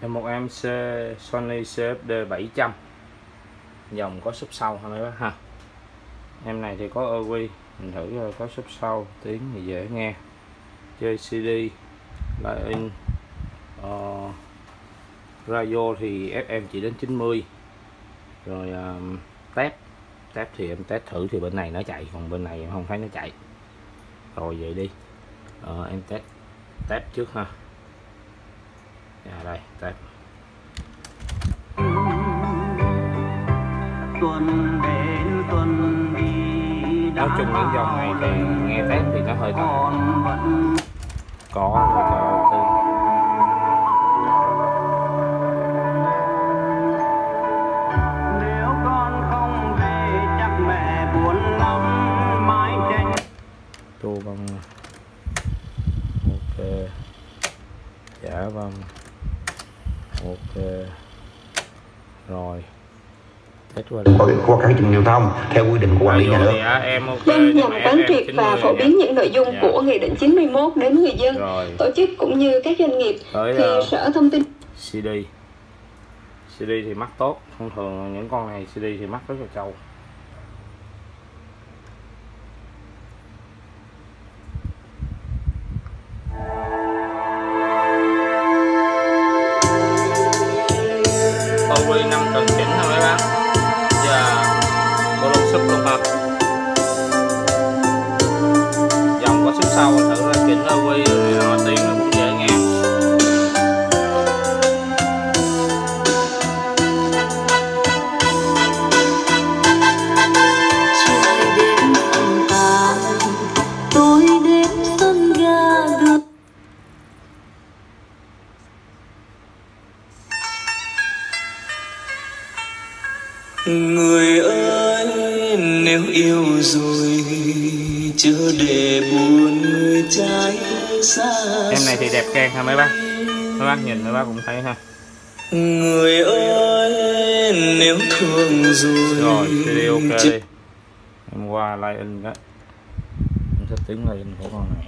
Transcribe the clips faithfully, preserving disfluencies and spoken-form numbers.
Một em Sony xê ép đê bảy trăm, dòng có sub sau ha mấy bác ha. Em này thì có ơ quy, mình thử có sub sau, tiếng thì dễ nghe, chơi xê đê, lại in, uh, radio thì ép em chỉ đến chín mươi. Rồi uh, tép tép thì em test thử thì bên này nó chạy, còn bên này em không thấy nó chạy. Rồi vậy đi, uh, em test tép trước ha. À, đây tép. Tuần đến tuần đi, nói chung những dòng này thì nghe tép thì nó hơi to, có cho tư. Nếu con không về chắc mẹ buồn lắm, mãi tranh Tua băng, ok, dạ vâng, ok, rồi. Qua các trường giao thông theo quy định của quản lý nhà nước. Vâng, nhằm quán triệt và phổ biến những nội dung dạ. của Nghị định chín mươi mốt đến người dân, rồi. tổ chức cũng như các doanh nghiệp. Tới, thì uh, Sở Thông tin xê đê xê đê thì mắc tốt, thông thường những con này xê đê thì mắc rất là trâu. âu quy năm cần chỉnh thôi mấy bác. Giờ bộ lông sub luôn hả? Dòng có sub sau thử ra chỉnh âu quy rồi nó tiếng nó cũng dễ nghe. Người ơi, nếu yêu rồi chưa để buồn người trái xa. Em này thì đẹp keng ha mấy bác. Mấy bác nhìn mấy bác cũng thấy ha. Người ơi, nếu thương rồi. Rồi, xê đê ok đi. Em qua line in đó. Em thích tiếng line in của con này.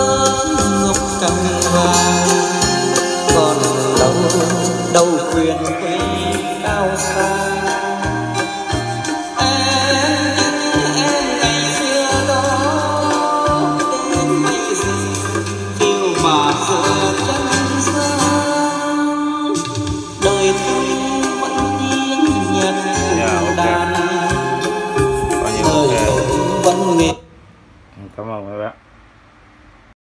Ngọc cành vàng còn đâu đâu quyền